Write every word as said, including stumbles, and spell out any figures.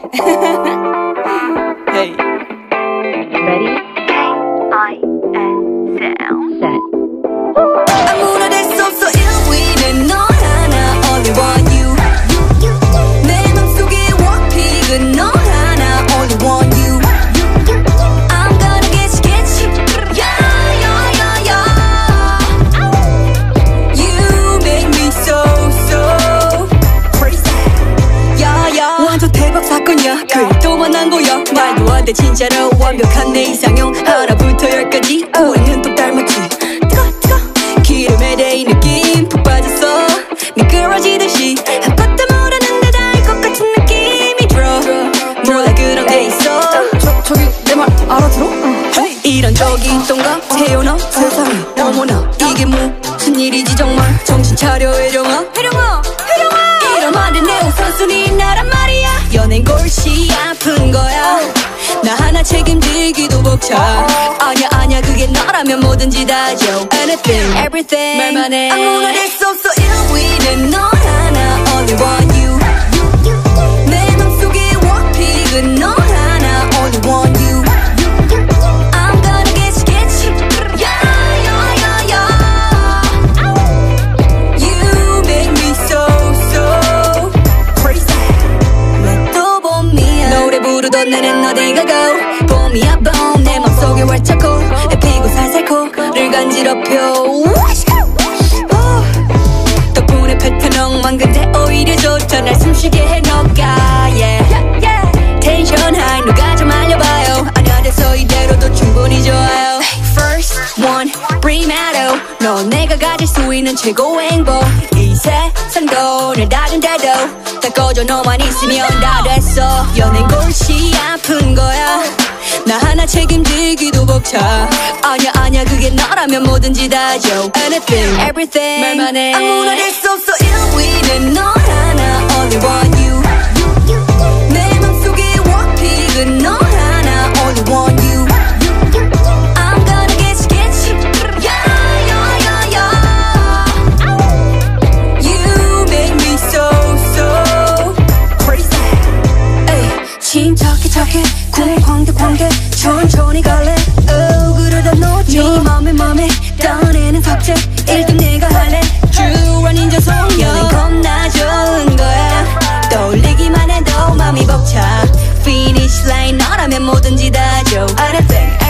Hey. Ready? K I N sound set. 아무나 될 수 없어 일위는 너 하나 only want you. 내 맘속에 워픽은 너 하나 only want you. I'm gonna get you, get you. Yeah, yeah, yeah, yeah. You make me so, so crazy. Yeah, yeah. 완전 대박 사건이야. 그래 또 만난 거야. 말도 안 돼 진짜로 완벽한 내 이상형. 하나부터 열까지 우리는 또 닮았지. 뜨거 뜨거 기름에 대인 느낌 푹 빠졌어. 미끄러지듯이 아무것도 모르는데 다 알 것 같은 느낌이 들어. 몰라 그런 게 있어. 저, 저기 내 말 알아들어? Hey. 이런 적이 있던가 태어나 세상에 어머나 이게 무슨 일이지 정말. 정신 차려 혜령아 혜령아 혜령아. 이러면 내 우선순위 나란 말이야. 연예인 골치 아픈 거야. 나 하나 책임지기도 벅차. 아냐 아냐 그게 너라면 뭐든지 다 줘. Anything everything 말만 해. 아무나 될 수 없어 일위는 너 하나 only want you. 내 맘속에 워픽은 너 하나 only want you. I'm gonna get you, get you. Yeah, yeah, yeah, yeah. You make me so, so crazy. 왜 또 봄이야. 노래 부르던 내는 어디가 go. 봄이야 봄 내 맘속에 활짝 고 피고 살살 코를 간지럽혀. 덕분에 패턴 엉망 근데 오히려 좋다. 날 숨쉬게 해 너가 yeah. 텐션 하이 누가 좀 알려봐요. 아냐 돼서 이대로도 충분히 좋아요. First one primero 넌 내가 가질 수 있는 최고의 행복. 이 세상도 날 다른데도 다 꺼져 너만 있으면 다 됐어. 연예인 골치 아픈 거야. 나 하나 책임지기도 벅차. 아냐 아냐 그게 너라면 뭐든지 다 줘. Anything everything 말만 해. 아무나 될 수 없어 일위는 너 하나 only want you. 내 맘속에 워픽은 너 하나 only want you. I'm gonna get you, get you. Yeah, yeah, yeah, yeah. You make me so, so crazy. 에이 침착해 착해 쿵쾅대 쾅대 천천히 갈래. 어 그러다 놓쳐. 네 맘에 맘에 떠내는 삭제 일 등 내가 할래. 주란 인자 송영 겁나 좋은 거야. 떠올리기만 해도 맘이 벅차. Finish line 너라면 뭐든지 다 줘. Anything